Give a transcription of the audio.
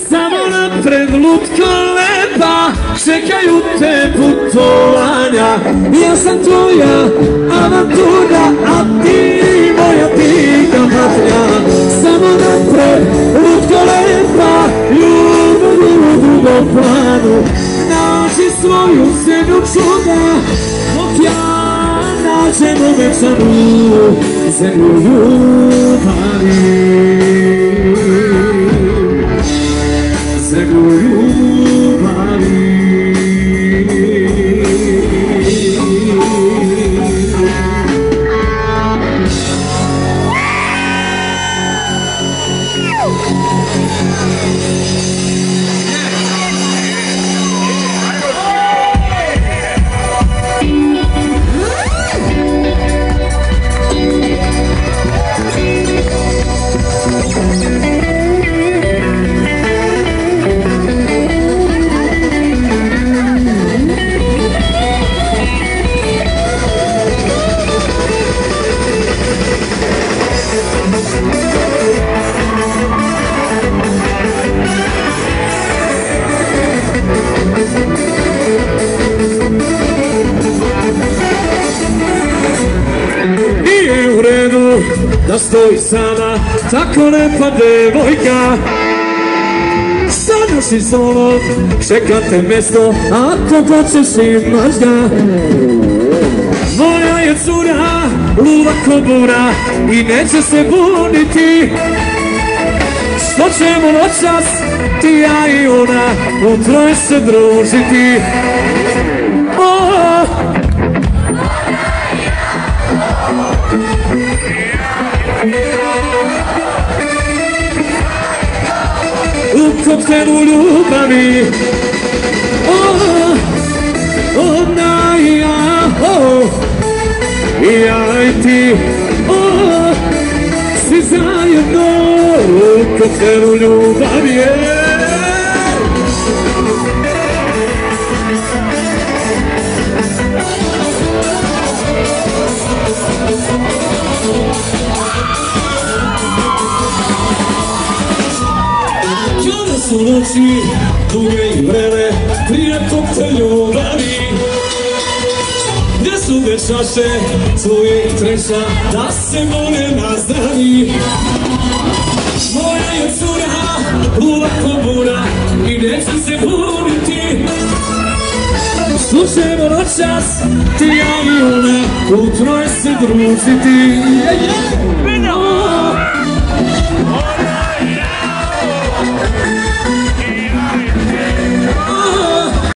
Samo napred lutko lepa, čekaju te putovanja. Ja sam tvoja avantura, a ti moja tiha patnja. Samo napred lutko lepa, ljubav u drugom planu. Nađi svoju zemlju čuda, dok ja nađem obećanu zemlju ljubavi. Zemlju ljubavi. Da stoji sama tako lepa devojka, staneš i solom, čeka te mesto, ako počeš imaš ga. Moja je cura, luva ko bura i neće se buniti, što ćemo noćas ti, ja i ona, u troje se družiti. U koktelu ljubavi, ona i ja, i ja i ti, svi zajedno u koktelu ljubavi. Su noći duge i vrele prije koktel ljubavi, gdje su dečaše tvoje i treša da se vole nazdravi. Moja je cura, luva ko bura i neće se buniti, što ćemo noćas ti, ja i ona, u troje se družiti.